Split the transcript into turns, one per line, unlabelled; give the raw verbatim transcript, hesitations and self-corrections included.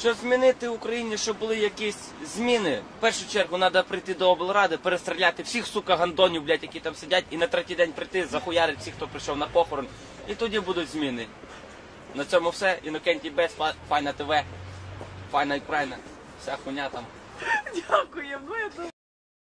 Щоб змінити в Україні, щоб були якісь зміни, в першу чергу треба прийти до облради, перестріляти всіх, сука, гандонів, блядь, які там сидять, і на третій день прийти, захуярити всіх, хто прийшов на похорон. І тоді будуть зміни. На цьому все. Інокентій Бес, Файна ТВ, Файна Україна, вся хуйня там.
Дякую, ну я